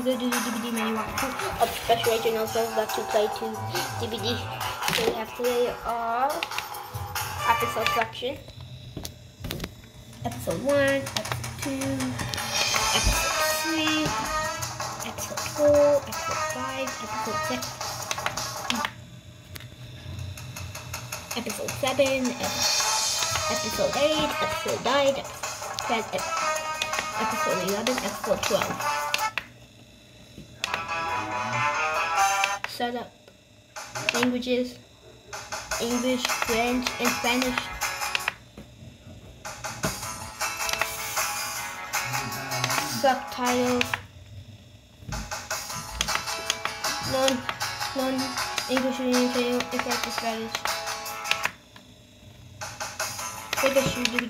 go to the DVD menu of Special Agent also got to play to DVD. So we have to play all episode selection. Episode 1, episode 2, episode 3, episode 4, episode 5, episode 6, episode 7, episode 8, episode 9, episode 10, episode 11, episode 12. Setup. Languages. English, French, and Spanish. Subtitles. Non-English channel except for Spanish. Take a shoe DVD.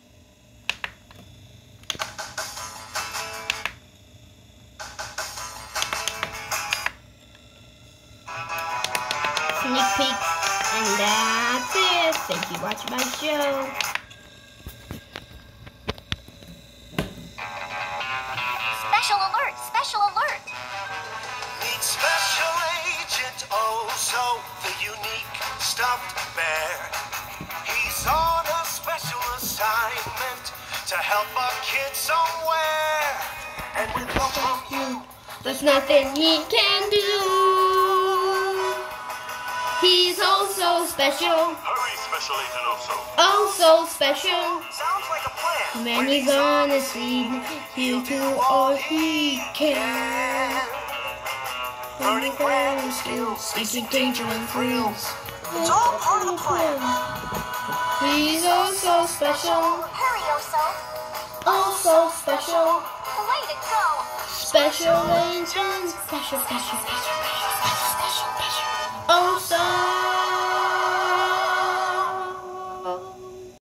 Sneak peeks, and that's it. Thank you for watching my show. Special alert! Special alert! Meet Special Agent Oso, the unique stuffed bear. He's on a special assignment to help a kid somewhere. And with help from you, There's nothing he can do. He's also special. Hurry, Special Agent Oso. Oh, so special. sounds like a plan. Man, he's honestly, he'll do all he can. Learning brand new skills, Facing danger and thrills. it's all part of the plan. He's also special. Hurry, Oso! Also special. Way to go! Special agent. Special.